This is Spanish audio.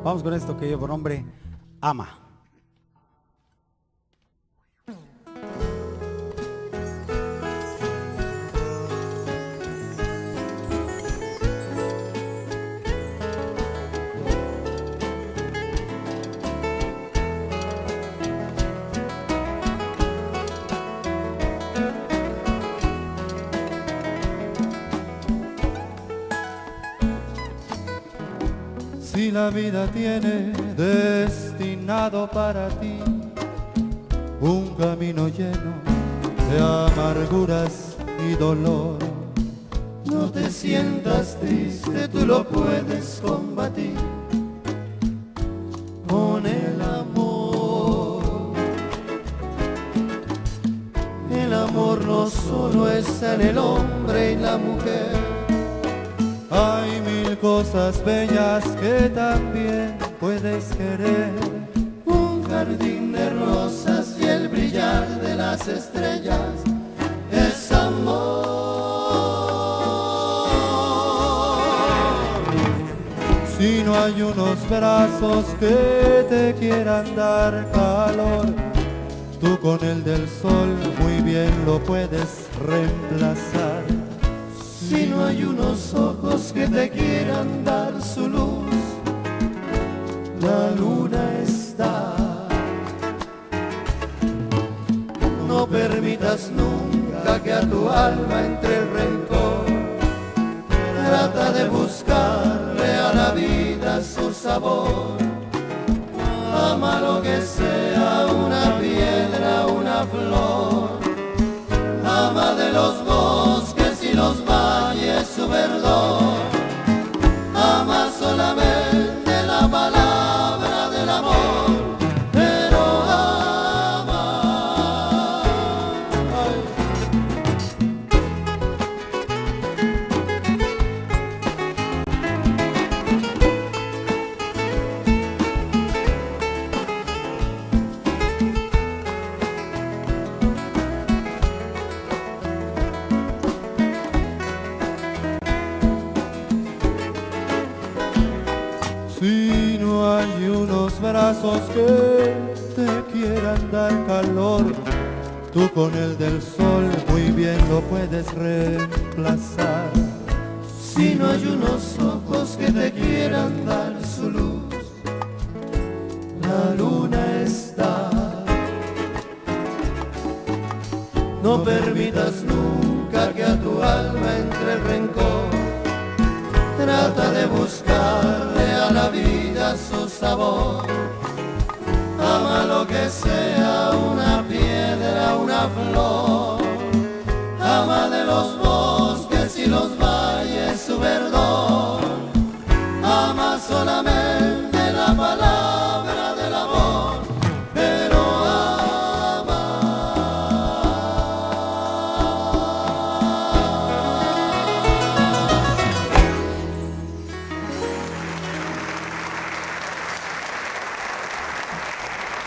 Vamos con esto que lleva por nombre Ama. Si la vida tiene destinado para ti un camino lleno de amarguras y dolor, no te sientas triste, tú lo puedes combatir con el amor. El amor no solo está en el hombre y la mujer, hay mil cosas bellas que también puedes querer. Un jardín de rosas y el brillar de las estrellas es amor. Si no hay unos brazos que te quieran dar calor, tú con el del sol muy bien lo puedes reemplazar. Si no hay unos ojos que te quieran dar su luz, la luna está. No permitas nunca que a tu alma entre el rencor. Trata de buscarle a la vida su sabor. Ama lo que sea, una piedra, una flor. Ama de los bosques y los valles su verdor. Ama solamente la palabra del amor, pero ama. Si no hay unos brazos que te quieran dar calor, tú con el del sol muy bien lo puedes reemplazar. Si no hay unos ojos que te quieran dar su luz, la luna está. No permitas nunca que a tu alma entre el rencor. Trata de buscarle a la vida su sabor. Ama lo que sea, una piedra, una flor.